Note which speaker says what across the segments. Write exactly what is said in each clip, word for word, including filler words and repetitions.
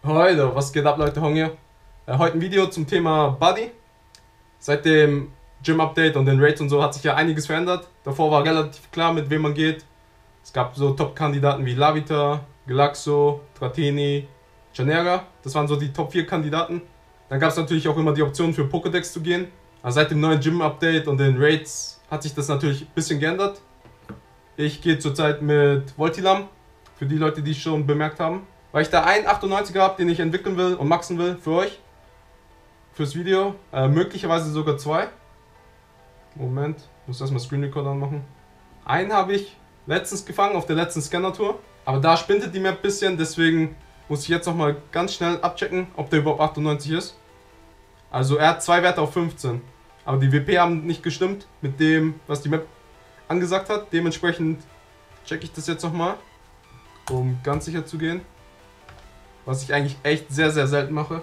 Speaker 1: Heute, was geht ab, Leute? Hong hier. Äh, heute ein Video zum Thema Buddy. Seit dem Gym-Update und den Raids und so hat sich ja einiges verändert. Davor war relativ klar, mit wem man geht. Es gab so Top-Kandidaten wie Lavita, Galaxo, Trateni, Chanera. Das waren so die Top vier Kandidaten. Dann gab es natürlich auch immer die Option für Pokédex zu gehen. Also seit dem neuen Gym-Update und den Raids hat sich das natürlich ein bisschen geändert. Ich gehe zurzeit mit Voltilam, für die Leute, die es schon bemerkt haben. Weil ich da einen achtundneunziger habe, den ich entwickeln will und maxen will für euch. Fürs Video. Äh, möglicherweise sogar zwei. Moment, muss erstmal Screen Record anmachen. Einen habe ich letztens gefangen auf der letzten Scanner-Tour. Aber da spinnt die Map ein bisschen, deswegen muss ich jetzt nochmal ganz schnell abchecken, ob der überhaupt achtundneunzig ist. Also er hat zwei Werte auf fünfzehn. Aber die W P haben nicht gestimmt mit dem, was die Map angesagt hat. Dementsprechend checke ich das jetzt nochmal, um ganz sicher zu gehen. Was ich eigentlich echt sehr, sehr selten mache.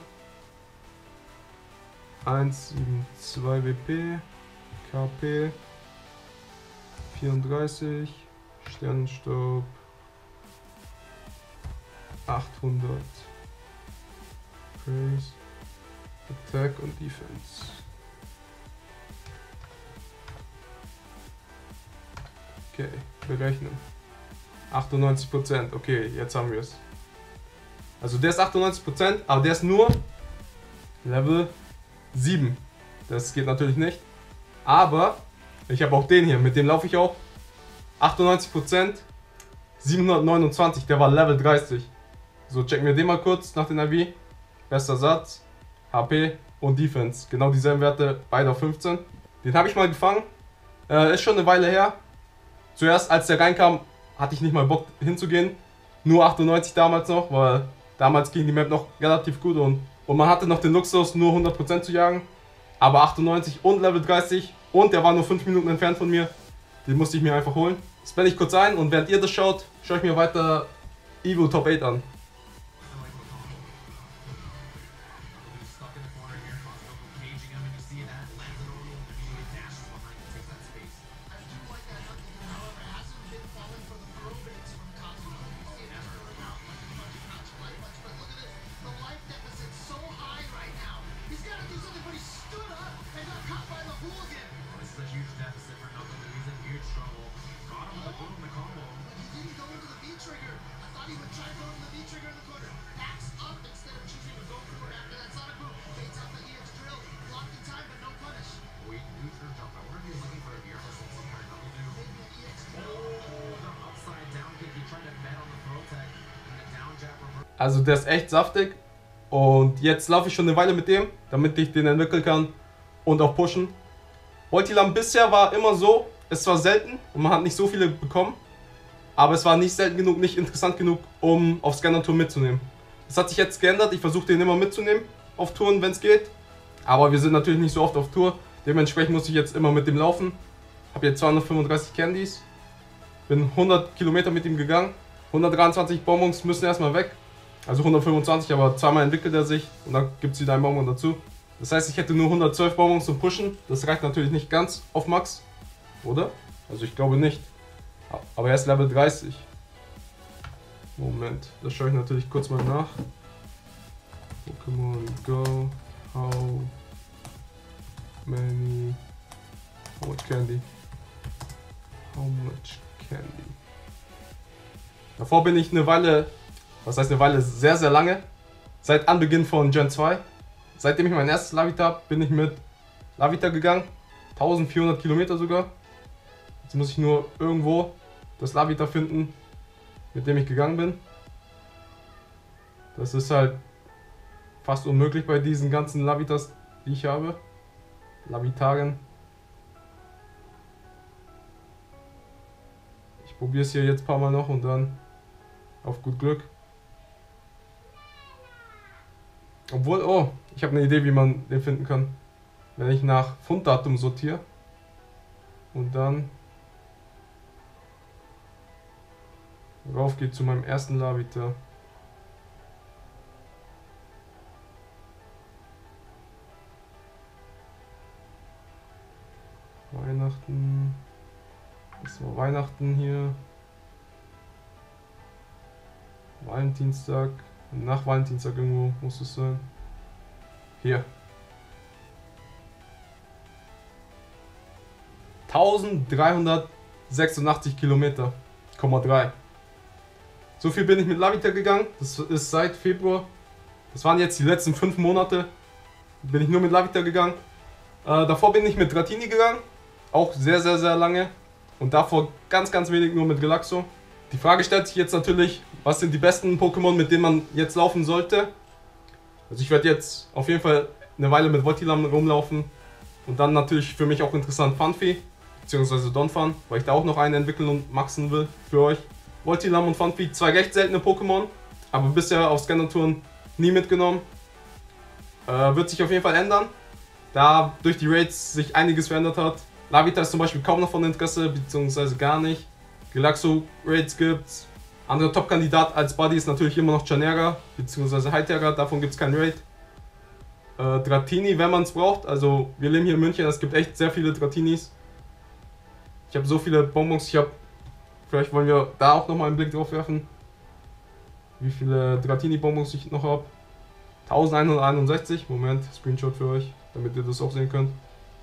Speaker 1: eins sieben zwei W P, K P, vierunddreißig, Sternenstaub, achthundert, Praise, Attack und Defense. Okay, berechnen. achtundneunzig Prozent, okay, jetzt haben wir es. Also der ist achtundneunzig Prozent, aber der ist nur Level sieben. Das geht natürlich nicht. Aber ich habe auch den hier, mit dem laufe ich auch. achtundneunzig Prozent, siebenhundertneunundzwanzig, der war Level dreißig. So, checken wir den mal kurz nach den I V. Bester Satz, H P und Defense. Genau dieselben Werte, beide auf fünfzehn. Den habe ich mal gefangen. Äh, ist schon eine Weile her. Zuerst, als der reinkam, hatte ich nicht mal Bock hinzugehen. Nur achtundneunzig damals noch, weil damals ging die Map noch relativ gut und, und man hatte noch den Luxus, nur hundert Prozent zu jagen. Aber achtundneunzig und Level dreißig und der war nur fünf Minuten entfernt von mir. Den musste ich mir einfach holen. Das blende ich kurz ein und während ihr das schaut, schaue ich mir weiter Evo Top acht an. Also der ist echt saftig und jetzt laufe ich schon eine Weile mit dem, damit ich den entwickeln kann und auch pushen. Voltilam bisher war immer so, es war selten und man hat nicht so viele bekommen, aber es war nicht selten genug, nicht interessant genug, um auf Scanner-Tour mitzunehmen. Das hat sich jetzt geändert, ich versuche den immer mitzunehmen auf Touren, wenn es geht, aber wir sind natürlich nicht so oft auf Tour, dementsprechend muss ich jetzt immer mit dem laufen. Habe jetzt zweihundertfünfunddreißig Candies, bin hundert Kilometer mit ihm gegangen, hundertdreiundzwanzig Bonbons müssen erstmal weg. Also hundertfünfundzwanzig, aber zweimal entwickelt er sich und dann gibt es wieder einen Bonbon dazu. Das heißt, ich hätte nur hundertzwölf Bonbons zum Pushen. Das reicht natürlich nicht ganz auf Max, oder? Also ich glaube nicht. Aber er ist Level dreißig. Moment, das schaue ich natürlich kurz mal nach. Pokémon Go, how many, how much candy? How much candy? Davor bin ich eine Weile... Was heißt eine Weile? Sehr, sehr lange. Seit Anbeginn von Gen zwei. Seitdem ich mein erstes Lavita habe, bin ich mit Lavita gegangen. eintausendvierhundert Kilometer sogar. Jetzt muss ich nur irgendwo das Lavita finden, mit dem ich gegangen bin. Das ist halt fast unmöglich bei diesen ganzen Lavitas, die ich habe. Lavitagen. Ich probiere es hier jetzt ein paar Mal noch und dann auf gut Glück. Obwohl, oh, ich habe eine Idee, wie man den finden kann. Wenn ich nach Funddatum sortiere und dann rauf geht zu meinem ersten Lavita. Weihnachten. Das war Weihnachten hier. Valentinstag. Nach Valentinstag irgendwo muss es sein. Hier. eintausenddreihundertsechsundachtzig Kilometer, Komma drei. So viel bin ich mit Lavita gegangen. Das ist seit Februar. Das waren jetzt die letzten fünf Monate. Bin ich nur mit Lavita gegangen. Äh, davor bin ich mit Dratini gegangen. Auch sehr, sehr, sehr lange. Und davor ganz, ganz wenig nur mit Relaxo. Die Frage stellt sich jetzt natürlich, was sind die besten Pokémon, mit denen man jetzt laufen sollte. Also ich werde jetzt auf jeden Fall eine Weile mit Voltilam rumlaufen. Und dann natürlich für mich auch interessant Phanpy, beziehungsweise Donphan, weil ich da auch noch einen entwickeln und maxen will für euch. Voltilam und Phanpy, zwei recht seltene Pokémon, aber bisher auf Scanner-Touren nie mitgenommen. Äh, wird sich auf jeden Fall ändern, da durch die Raids sich einiges verändert hat. Lavita ist zum Beispiel kaum noch von Interesse, beziehungsweise gar nicht. Relaxo Raids gibt's. Anderer Top-Kandidat als Buddy ist natürlich immer noch Chanera, beziehungsweise Hytera, davon gibt es kein Raid. Äh, Dratini, wenn man es braucht, also wir leben hier in München, es gibt echt sehr viele Dratinis. Ich habe so viele Bonbons, ich habe, vielleicht wollen wir da auch nochmal einen Blick drauf werfen, wie viele Dratini-Bonbons ich noch habe. elfhunderteinundsechzig, Moment, Screenshot für euch, damit ihr das auch sehen könnt.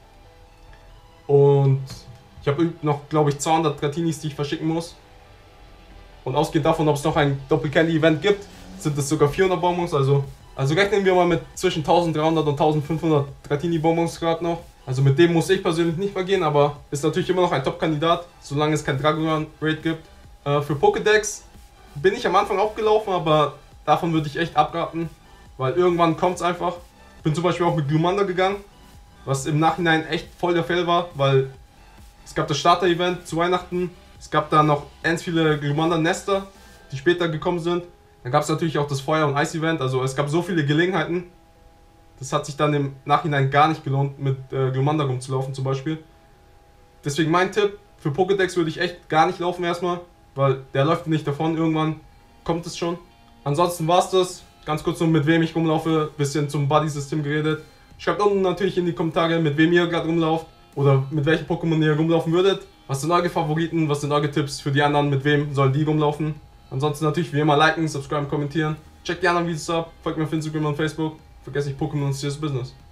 Speaker 1: Und ich habe noch, glaube ich, zweihundert Dratinis, die ich verschicken muss. Und ausgehend davon, ob es noch ein Doppel-Candy-Event gibt, sind es sogar vierhundert Bonbons. Also, also rechnen wir mal mit zwischen eintausenddreihundert und eintausendfünfhundert Dratini-Bonbons gerade noch. Also mit dem muss ich persönlich nicht mehr gehen, aber ist natürlich immer noch ein Top-Kandidat, solange es kein Dragoran-Raid gibt. Äh, für Pokédex bin ich am Anfang auch gelaufen, aber davon würde ich echt abraten, weil irgendwann kommt es einfach. Ich bin zum Beispiel auch mit Glumanda gegangen, was im Nachhinein echt voll der Fail war, weil es gab das Starter-Event zu Weihnachten, es gab da noch ganz viele Glumanda-Nester, die später gekommen sind. Dann gab es natürlich auch das Feuer- und Eis-Event, also es gab so viele Gelegenheiten. Das hat sich dann im Nachhinein gar nicht gelohnt, mit äh, Glumanda rumzulaufen zum Beispiel. Deswegen mein Tipp, für Pokédex würde ich echt gar nicht laufen erstmal, weil der läuft nicht davon, irgendwann kommt es schon. Ansonsten war es das. Ganz kurz nur mit wem ich rumlaufe, bisschen zum Buddy-System geredet. Schreibt unten natürlich in die Kommentare, mit wem ihr gerade rumlauft oder mit welchen Pokémon ihr rumlaufen würdet. Was sind eure Favoriten, was sind eure Tipps für die anderen, mit wem sollen die rumlaufen. Ansonsten natürlich wie immer liken, subscriben, kommentieren. Checkt die anderen Videos ab, folgt mir auf Instagram und Facebook. Vergesst nicht, Pokémon ist das Business.